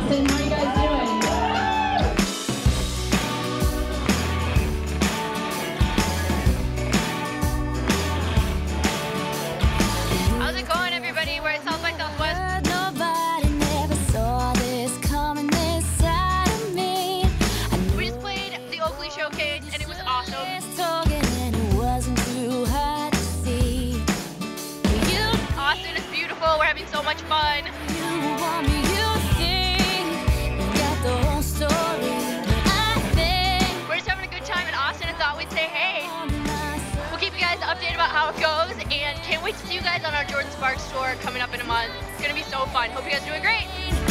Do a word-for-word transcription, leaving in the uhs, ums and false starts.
Austin. How are you guys doing? How's it going, everybody? We're at South by Southwest. Nobody never saw this coming this side of me. We just played the Oakley Showcase, and it was awesome. And it wasn't too hard to see. You, Austin is beautiful. We're having so much fun. you want me, you think you got the whole story. I think We're just having a good time in Austin and thought we'd say hey. on myself. We'll keep you guys updated about how it goes, and can't wait to see you guys on our Jordan Sparks tour coming up in a month. It's gonna be so fun. Hope you guys are doing great.